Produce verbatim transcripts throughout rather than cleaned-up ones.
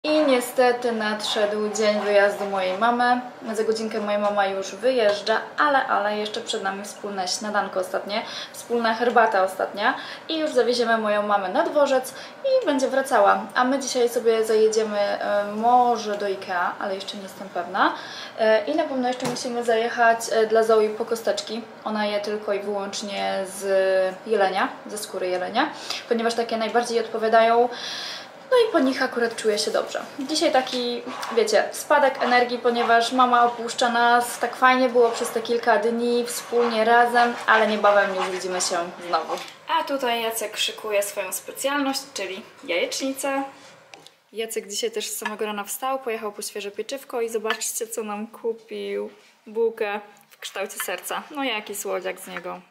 I niestety nadszedł dzień wyjazdu mojej mamy. Za godzinkę moja mama już wyjeżdża, ale, ale jeszcze przed nami wspólne śniadanko ostatnie, wspólna herbata ostatnia i już zawieziemy moją mamę na dworzec i będzie wracała. A my dzisiaj sobie zajedziemy e, może do Ikea, ale jeszcze nie jestem pewna. E, I na pewno jeszcze musimy zajechać e, dla Zoe po kosteczki. Ona je tylko i wyłącznie z jelenia, ze skóry jelenia, ponieważ takie najbardziej odpowiadają. No i po nich akurat czuję się dobrze. Dzisiaj taki, wiecie, spadek energii, ponieważ mama opuszcza nas. Tak fajnie było przez te kilka dni wspólnie razem, ale niebawem już widzimy się znowu. A tutaj Jacek szykuje swoją specjalność, czyli jajecznicę. Jacek dzisiaj też z samego rana wstał, pojechał po świeże pieczywko i zobaczcie, co nam kupił. Bułkę w kształcie serca. No jaki słodziak z niego.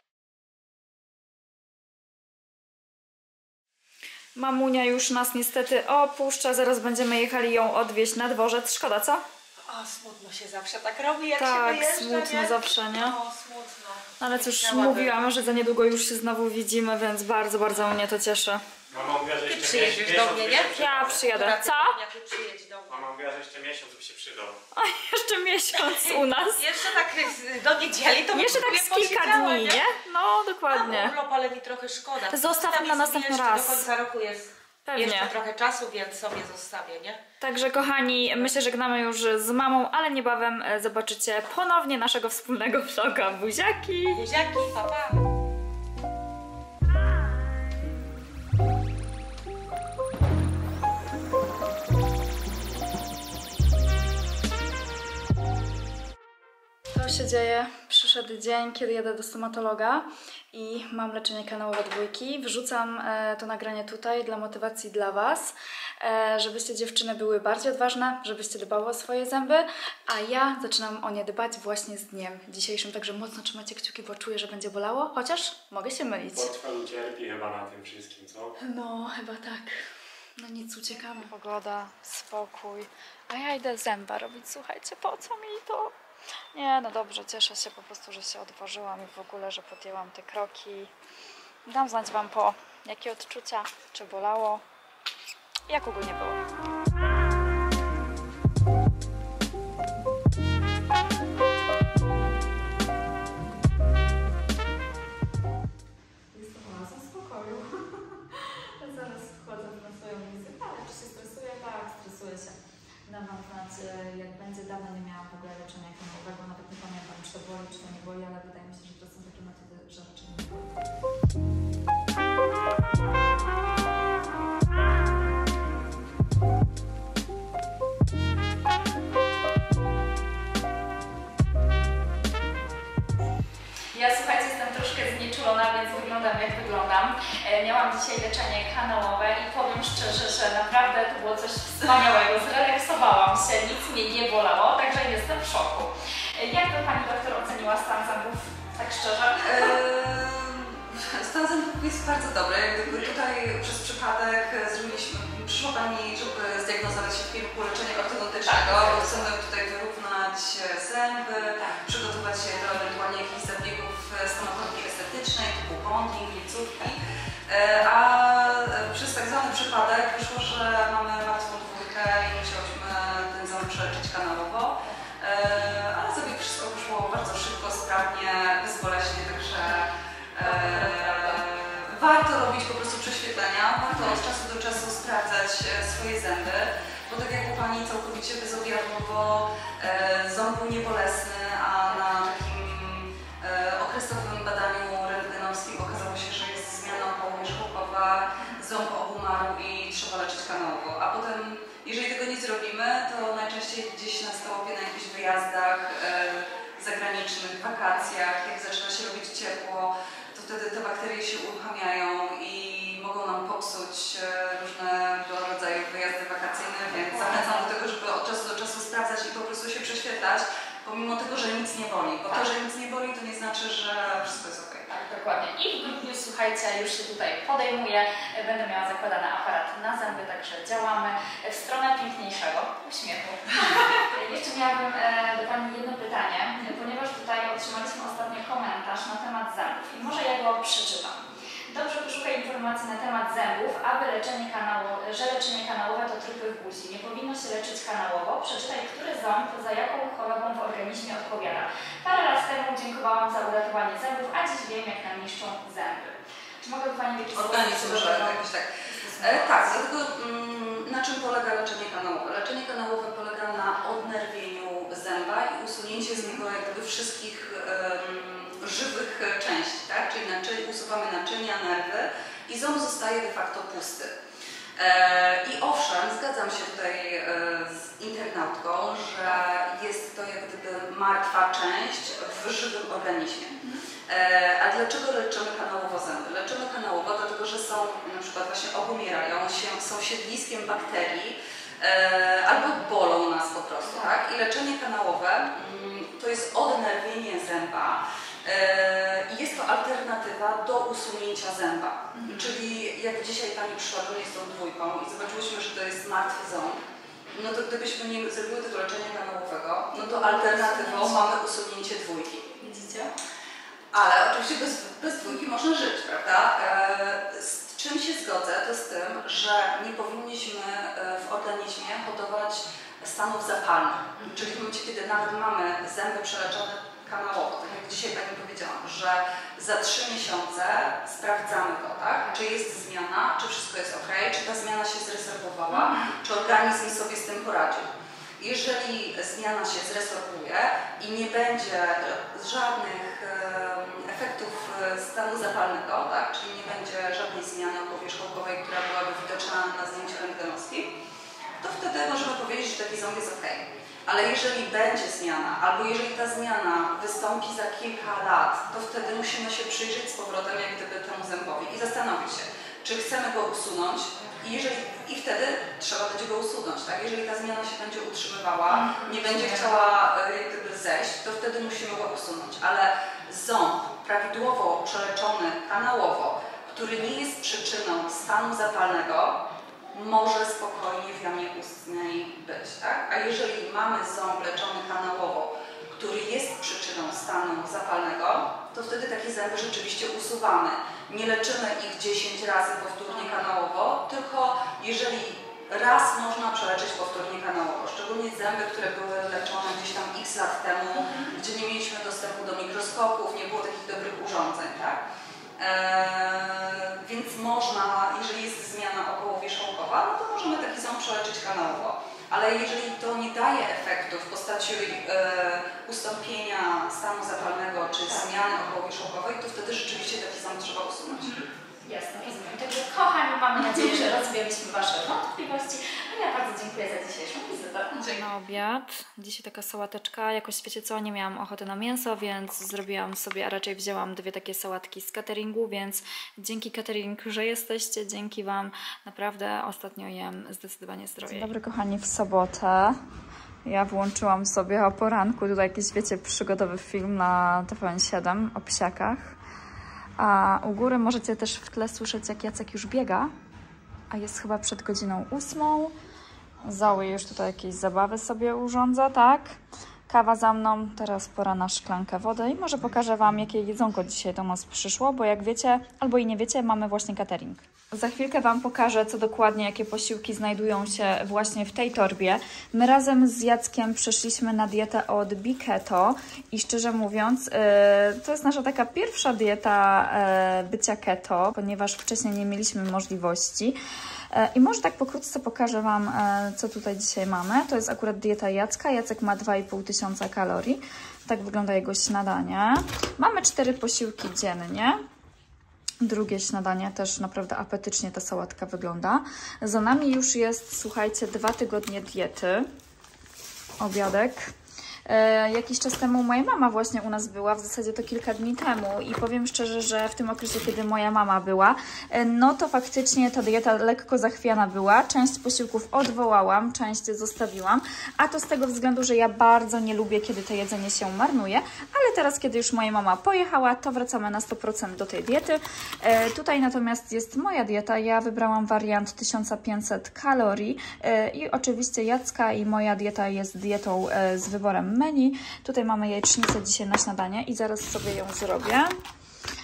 Mamunia już nas niestety opuszcza, zaraz będziemy jechali ją odwieźć na dworzec. Szkoda, co? O, smutno się zawsze tak robi, jak tak, się wyjeżdża, smutno nie? zawsze, nie? O, smutno. Ale cóż, mówiłam, że za niedługo już się znowu widzimy, więc bardzo, bardzo mnie to cieszy. Mama mówiła, że Ty jeszcze przyjedziesz miesiąc, do mnie, by nie? się przydał. Ja przyjadę. Co? Ty przyjedź do mnie. Mama mówiła, że jeszcze miesiąc by się przydał. A jeszcze miesiąc u nas. Jeszcze tak do niedzieli to Jeszcze tak z kilka dni, nie? No, dokładnie. A, urlop, ale mi trochę szkoda. Zostaw na następny raz. Do końca roku jest Pewnie. jeszcze trochę czasu, więc sobie zostawię, nie? Także kochani, my się żegnamy już z mamą, ale niebawem zobaczycie ponownie naszego wspólnego vloga. Buziaki! Buziaki, pa, pa. Co się dzieje? Przyszedł dzień, kiedy jadę do stomatologa i mam leczenie kanałowe dwójki. Wrzucam e, to nagranie tutaj dla motywacji dla Was, e, żebyście dziewczyny były bardziej odważne, żebyście dbały o swoje zęby, a ja zaczynam o nie dbać właśnie z dniem dzisiejszym, także mocno trzymajcie kciuki, bo czuję, że będzie bolało, chociaż mogę się mylić. Portfel cierpi chyba na tym wszystkim, co? No, chyba tak. No nic, uciekamy. Pogoda, spokój, a ja idę zęba robić, słuchajcie, po co mi to? Nie, no dobrze, cieszę się po prostu, że się odważyłam i w ogóle, że podjęłam te kroki. Dam znać Wam po, jakie odczucia, czy bolało, jak ogólnie było. Jest to oaza spokoju. Zaraz wchodzę na swoją wizytę, ale czy się stresuję? Tak, stresuję się. Dam Wam znać, jak będzie. Dawno nie miałam w ogóle leczenia kanałowego, nawet nie pamiętam, czy to boli, czy to nie boli, ale wydaje mi się, że to są takie metody, że raczej nie boli. Ja, słuchajcie, jestem troszkę znieczulona, więc wyglądam jak wyglądam. E, miałam dzisiaj leczenie kanałowe i powiem szczerze, że naprawdę to było coś wspaniałego. Zrelaksowałam się, nic mnie nie bolało, także jestem w szoku. E, jak by Pani doktor oceniła stan zębów, tak szczerze? Eee, stan zębów jest bardzo dobry. Tutaj przez przypadek zrobiliśmy, przyszła Pani, żeby zdiagnozować się w kierunku leczenia ortodontycznego. Tak. Chcemy tutaj wyrównać zęby, Tak. przygotować się do ewentualnie jakichś zabiegów stomatologii estetycznej, typu bonding, licówki. Eee, a przez tak zwany przypadek wyszło, że mamy martwą dwójkę i musiałyśmy ten ząb przeleczyć kanałowo. Eee, ale zabieg wszystko wyszło bardzo szybko, sprawnie, bezboleśnie, także eee, warto robić po prostu prześwietlenia, warto od czasu do czasu sprawdzać swoje zęby, bo tak jak u Pani całkowicie bezobjawowo e, ząb był niebolesny, a na takim e, okresowym badaniu rentgenowskim okazało się, że jest zmiana powierzchowkowa, ząb obumarł i trzeba leczyć kanałowo. A potem, jeżeli tego nie zrobimy, to najczęściej gdzieś na stałopie, na jakichś wyjazdach e, zagranicznych, wakacjach, jak zaczyna się robić ciepło, to wtedy te bakterie się uruchamiają i mogą nam popsuć różnego rodzaju wyjazdy wakacyjne, więc zachęcam do tego, żeby od czasu do czasu sprawdzać i po prostu się prześwietlać, pomimo tego, że nic nie boli. Bo to, że nic nie boli, to nie znaczy, że wszystko jest ok. Tak, dokładnie. I w grudniu, słuchajcie, już się tutaj podejmuję. Będę miała zakładany aparat na zęby, także działamy w stronę piękniejszego uśmiechu. Jeszcze miałabym do Pani jedno pytanie, ponieważ tutaj otrzymaliśmy ostatnio komentarz na temat zębów i może ja go przeczytam. Dobrze poszuka informacji informacji na temat zębów, aby leczenie kanało, że leczenie kanałowe to trupy w buzi. Nie powinno się leczyć kanałowo. Przeczytaj, który ząb za jaką chorobą w organizmie odpowiada. Parę lat temu dziękowałam za uratowanie zębów, a dziś wiem, jak nam niszczą zęby. Czy mogę Pani w jakiś Organizm, sposób... że jakoś tak. E, tak, dlatego mm, na czym polega leczenie kanałowe? Leczenie kanałowe polega na odnerwieniu zęba i usunięciu z niego jak gdyby wszystkich um, żywych części, tak? Czyli naczy, usuwamy naczynia, nerwy i ząb zostaje de facto pusty. E, I owszem, zgadzam się tutaj e, z internautką, że jest to jak gdyby martwa część w żywym organizmie. E, a dlaczego leczymy kanałowo zęby? Leczymy kanałowo dlatego, że są, na przykład właśnie obumierają się, są siedliskiem bakterii e, albo bolą nas po prostu, tak? I leczenie kanałowe mm, to jest odnerwienie zęba. I jest to alternatywa do usunięcia zęba. Mhm. Czyli jak dzisiaj Pani przyszła do mnie z tą dwójką i zobaczyłyśmy, że to jest martwy ząb, no to gdybyśmy nie zrobiły tego leczenia kanałowego, no to alternatywą mamy usunięcie dwójki. Widzicie? Ale oczywiście bez, bez dwójki można żyć, prawda? Z czym się zgodzę, to z tym, że nie powinniśmy w organizmie hodować stanów zapalnych. Mhm. Czyli w momencie, kiedy nawet mamy zęby przeleczone kanałowo, tak jak dzisiaj Pani powiedziałam, że za trzy miesiące sprawdzamy to, tak? Czy jest zmiana, czy wszystko jest ok, czy ta zmiana się zresorбowała, czy organizm sobie z tym poradził. Jeżeli zmiana się zresorbuje i nie będzie żadnych e, efektów stanu zapalnego, tak? Czyli nie będzie żadnej zmiany opowierzchowkowej, która byłaby widoczna na zdjęciu rentgenowskim, to wtedy możemy powiedzieć, że taki ząb jest ok. Ale jeżeli będzie zmiana, albo jeżeli ta zmiana wystąpi za kilka lat, to wtedy musimy się przyjrzeć z powrotem jak gdyby temu zębowi i zastanowić się, czy chcemy go usunąć i, jeżeli, i wtedy trzeba będzie go usunąć, tak? Jeżeli ta zmiana się będzie utrzymywała, nie będzie chciała jak gdyby zejść, to wtedy musimy go usunąć. Ale ząb prawidłowo przeleczony kanałowo, który nie jest przyczyną stanu zapalnego, może spokojnie w jamie ustnej być, tak? A jeżeli mamy ząb leczony kanałowo, który jest przyczyną stanu zapalnego, to wtedy takie zęby rzeczywiście usuwamy. Nie leczymy ich dziesięć razy powtórnie kanałowo, tylko jeżeli raz można przeleczyć powtórnie kanałowo. Szczególnie zęby, które były leczone gdzieś tam x lat temu, gdzie nie mieliśmy dostępu do mikroskopów, nie było takich dobrych urządzeń, tak? Eee, więc można, jeżeli jest zmiana okołowierzchołkowa, no to możemy taki ząb przeleczyć kanałowo. Ale jeżeli to nie daje efektu w postaci e, ustąpienia stanu zapalnego czy tak. zmiany okołowierzchołkowej, to wtedy rzeczywiście taki ząb trzeba usunąć. Jasne, rozumiem. Także kochani, mamy nadzieję, że rozwialiśmy Wasze wątpliwości. A ja bardzo dziękuję za dzisiejszą wizytę. Na obiad. Dzisiaj taka sałateczka. Jakoś wiecie co, nie miałam ochoty na mięso, więc zrobiłam sobie, a raczej wzięłam dwie takie sałatki z cateringu, więc dzięki catering, że jesteście, dzięki Wam naprawdę ostatnio jem zdecydowanie zdrowiej. Dzień dobry kochani, w sobotę. Ja włączyłam sobie o poranku tutaj jakiś, wiecie, przygodowy film na T V N siedem o psiakach. A u góry możecie też w tle słyszeć, jak Jacek już biega, a jest chyba przed godziną ósmą. Zoe już tutaj jakieś zabawy sobie urządza, tak? Kawa za mną, teraz pora na szklankę wody i może pokażę Wam, jakie jedzonko dzisiaj do nas przyszło, bo jak wiecie, albo i nie wiecie, mamy właśnie catering. Za chwilkę Wam pokażę, co dokładnie, jakie posiłki znajdują się właśnie w tej torbie. My razem z Jackiem przeszliśmy na dietę od Biketo i szczerze mówiąc, yy, to jest nasza taka pierwsza dieta yy, bycia keto, ponieważ wcześniej nie mieliśmy możliwości. I może tak pokrótce pokażę Wam, co tutaj dzisiaj mamy. To jest akurat dieta Jacka. Jacek ma dwa i pół tysiąca kalorii. Tak wygląda jego śniadanie. Mamy cztery posiłki dziennie. Drugie śniadanie też naprawdę apetycznie ta sałatka wygląda. Za nami już jest, słuchajcie, dwa tygodnie diety. Obiadek. E, jakiś czas temu moja mama właśnie u nas była, w zasadzie to kilka dni temu i powiem szczerze, że w tym okresie, kiedy moja mama była, e, no to faktycznie ta dieta lekko zachwiana była. Część posiłków odwołałam, część zostawiłam, a to z tego względu, że ja bardzo nie lubię, kiedy to jedzenie się marnuje, ale teraz, kiedy już moja mama pojechała, to wracamy na sto procent do tej diety. E, tutaj natomiast jest moja dieta, ja wybrałam wariant tysiąc pięćset kalorii e, i oczywiście Jacka i moja dieta jest dietą e, z wyborem menu. Tutaj mamy jajecznicę dzisiaj na śniadanie i zaraz sobie ją zrobię.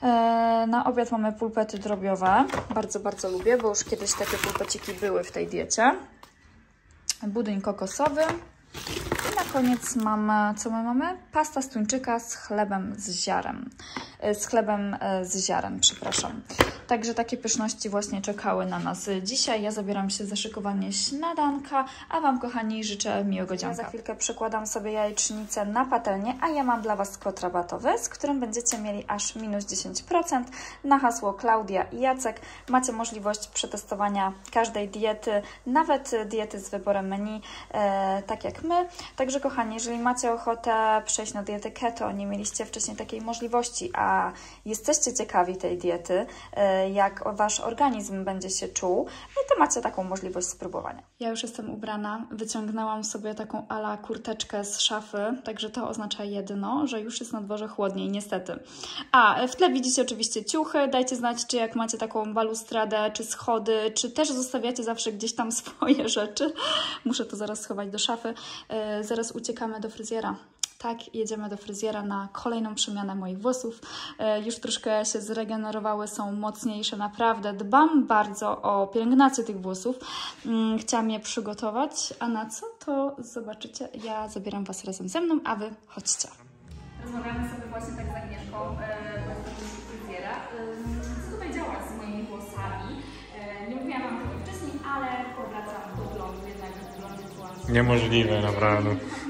Na obiad mamy pulpety drobiowe. Bardzo, bardzo lubię, bo już kiedyś takie pulpeciki były w tej diecie. Budyń kokosowy. I na koniec mamy, co my mamy? Pasta z tuńczyka z chlebem z ziarem. Z chlebem z ziarem, przepraszam. Także takie pyszności właśnie czekały na nas dzisiaj. Ja zabieram się za szykowanie śniadanka, a Wam, kochani, życzę miłego dzionka. Ja za chwilkę przykładam sobie jajecznicę na patelnię, a ja mam dla Was kod rabatowy, z którym będziecie mieli aż minus dziesięć procent na hasło Klaudia i Jacek. Macie możliwość przetestowania każdej diety, nawet diety z wyborem menu, e, tak jak my. Także, kochani, jeżeli macie ochotę przejść na dietę keto, nie mieliście wcześniej takiej możliwości, a jesteście ciekawi tej diety, e, jak Wasz organizm będzie się czuł, to macie taką możliwość spróbowania. Ja już jestem ubrana, wyciągnęłam sobie taką ala kurteczkę z szafy, także to oznacza jedno, że już jest na dworze chłodniej, niestety. A, w tle widzicie oczywiście ciuchy, dajcie znać, czy jak macie taką balustradę, czy schody, czy też zostawiacie zawsze gdzieś tam swoje rzeczy. Muszę to zaraz schować do szafy. Yy, zaraz uciekamy do fryzjera. Tak, jedziemy do fryzjera na kolejną przemianę moich włosów. E, już troszkę się zregenerowały, są mocniejsze, naprawdę. Dbam bardzo o pielęgnację tych włosów. Mm, chciałam je przygotować, a na co to zobaczycie. Ja zabieram Was razem ze mną, a Wy chodźcie. Rozmawiamy sobie właśnie tak z Agnieszką, e, z fryzjera. E, co tutaj działa z moimi włosami? E, nie mówiłam Wam tego wcześniej, ale powracam do blondu, jednak w blondzie byłam... Niemożliwe, naprawdę.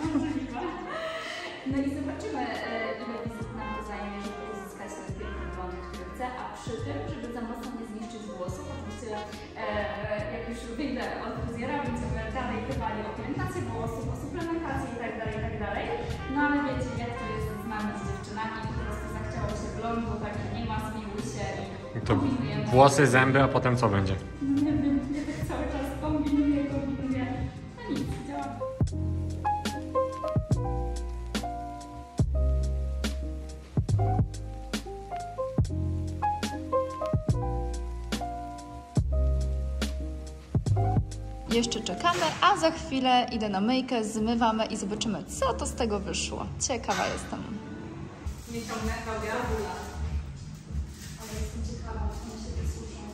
No i zobaczymy, ile wizyt nam to zajmie, żeby uzyskać ten piękny blond, który chcę, a przy tym, żeby za mocno nie zniszczyć włosów. Oczywiście, e, jak już wyjdę od fryzjera, będziemy dalej dbali o pielęgnację włosów, o suplementację itd., itd. No ale wiecie, jak to jest z nami, z dziewczynami, po prostu zachciało się blondu, także nie ma, zmiłuj się i To włosy, zęby, a potem co będzie? Nie wiem, ja tak cały czas kombinuję, kombinuję. No nic, działa. Jeszcze czekamy, a za chwilę idę na myjkę, zmywamy i zobaczymy, co to z tego wyszło. Ciekawa jestem. Nie ciągnę, Klaudia, bula. Ale jestem ciekawa, co mi się wysłuszą.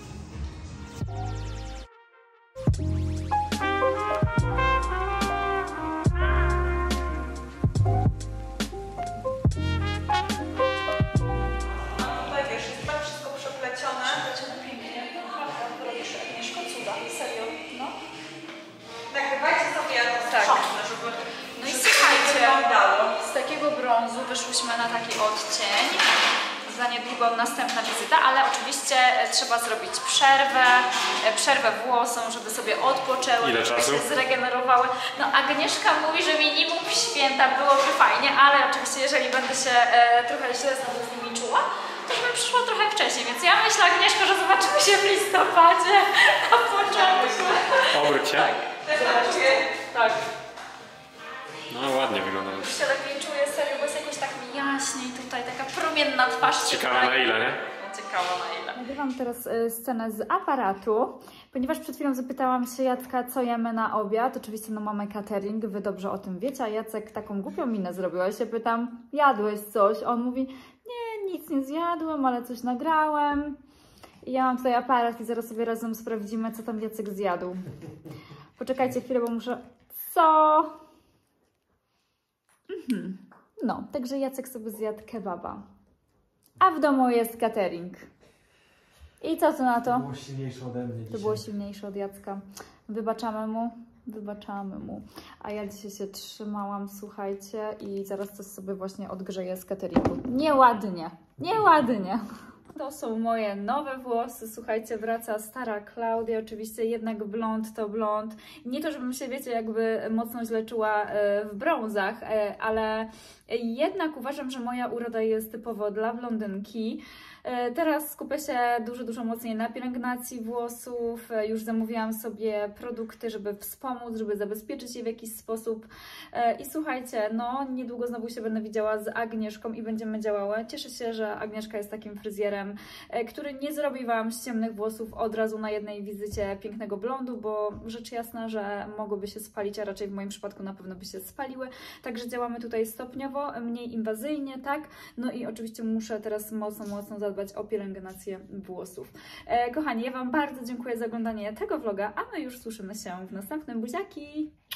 A tutaj wiesz, jest tak wszystko przeplecione. Przeplecione pięknie. Naprawdę, robisz Agnieszko cuda, serio, no. Nagrywajcie sobie jak to Tak. sprzątnę, żeby... No i żeby słuchajcie, wyglądało. z takiego brązu wyszłyśmy na taki odcień. Za niedługo następna wizyta, ale oczywiście e, trzeba zrobić przerwę, e, przerwę włosom, żeby sobie odpoczęły, Ile żeby czasu? się zregenerowały. No Agnieszka mówi, że minimum w święta byłoby fajnie, ale oczywiście jeżeli będę się e, trochę źle znowu z nimi czuła, to bym przyszła trochę wcześniej, więc ja myślę, Agnieszko, że zobaczymy się w listopadzie na początku. Obróć się. Też tak czuję. Tak. No ładnie wygląda. Już się lepiej czuję, serio, bo jest jakoś tak mi jaśniej tutaj, taka promienna twarz. Ciekawe na ile, nie? No, ciekawa na ile. Nagrywam teraz y, scenę z aparatu, ponieważ przed chwilą zapytałam się Jacka, co jemy na obiad. Oczywiście no mamy catering, Wy dobrze o tym wiecie, a Jacek taką głupią minę zrobił. Ja się pytam, jadłeś coś? On mówi, nie, nic nie zjadłem, ale coś nagrałem. I ja mam tutaj aparat i zaraz sobie razem sprawdzimy, co tam Jacek zjadł. Poczekajcie chwilę, bo muszę... Co? Mhm. No, także Jacek sobie zjadł kebaba. A w domu jest catering. I co tu na to? To było silniejsze ode mnie dzisiaj. To było silniejsze od Jacka. Wybaczamy mu, wybaczamy mu. A ja dzisiaj się trzymałam, słuchajcie, i zaraz coś sobie właśnie odgrzeję z cateringu. Nieładnie, nieładnie. To są moje nowe włosy, słuchajcie, wraca stara Klaudia, oczywiście jednak blond to blond. Nie to, żebym się, wiecie, jakby mocno źle czuła w brązach, ale jednak uważam, że moja uroda jest typowo dla blondynki. E, Teraz skupię się dużo, dużo mocniej na pielęgnacji włosów. E, Już zamówiłam sobie produkty, żeby wspomóc, żeby zabezpieczyć je w jakiś sposób. E, I słuchajcie, no niedługo znowu się będę widziała z Agnieszką i będziemy działały. Cieszę się, że Agnieszka jest takim fryzjerem, e, który nie zrobi Wam z ciemnych włosów od razu na jednej wizycie pięknego blondu, bo rzecz jasna, że mogłyby się spalić, a raczej w moim przypadku na pewno by się spaliły. Także działamy tutaj stopniowo, mniej inwazyjnie, tak? No i oczywiście muszę teraz mocno, mocno zadbać o pielęgnację włosów. E, kochani, ja Wam bardzo dziękuję za oglądanie tego vloga, a my już słyszymy się w następnym. Buziaki!